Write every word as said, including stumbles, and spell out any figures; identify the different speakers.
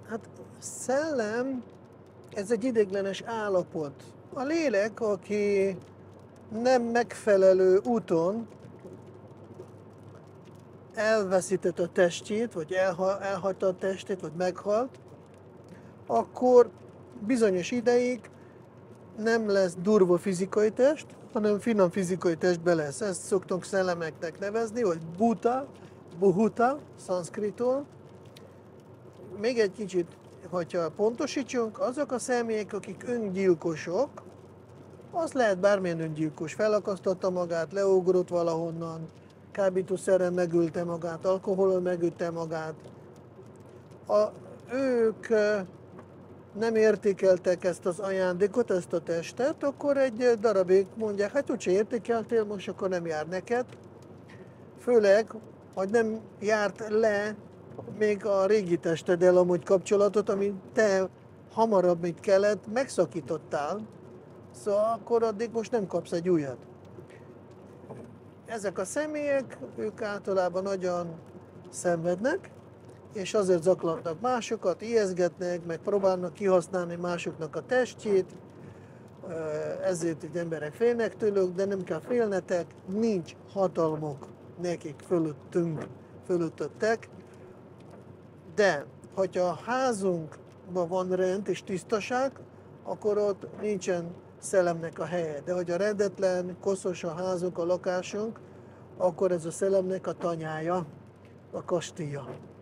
Speaker 1: Hát szellem, ez egy ideiglenes állapot. A lélek, aki nem megfelelő úton elveszítette a testét, vagy elha, elhagyta a testét, vagy meghalt, akkor bizonyos ideig nem lesz durva fizikai test, hanem finom fizikai testbe lesz. Ezt szoktunk szellemeknek nevezni, vagy buta, buhuta, szanszkritól. Még egy kicsit, hogyha pontosítsunk, azok a személyek, akik öngyilkosok, az lehet bármilyen öngyilkos, felakasztotta magát, leugrott valahonnan, kábítószerrel megölte magát, alkoholon megölte magát. A, ők nem értékeltek ezt az ajándékot, ezt a testet, akkor egy darabig mondják, hát úgyse értékeltél, most akkor nem jár neked. Főleg, hogy nem járt le még a régi testeddel amúgy kapcsolatot, amit te hamarabb, mint kellett, megszakítottál, szóval akkor addig most nem kapsz egy újat. Ezek a személyek, ők általában nagyon szenvednek, és azért zaklatnak másokat, ijeszgetnek, meg próbálnak kihasználni másoknak a testjét, ezért így emberek félnek tőlük, de nem kell félnetek, nincs hatalmuk nekik fölöttünk, fölöttetek, de hogyha a házunkban van rend és tisztaság, akkor ott nincsen szellemnek a helye. De hogy a rendetlen, koszos a házunk, a lakásunk, akkor ez a szellemnek a tanyája, a kastélya.